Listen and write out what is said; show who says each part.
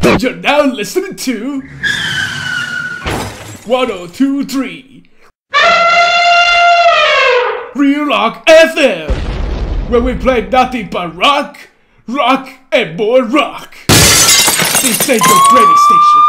Speaker 1: You're now listening to 1023 Real Rock FM, where we play nothing but rock, and more rock. This ain't your radio station.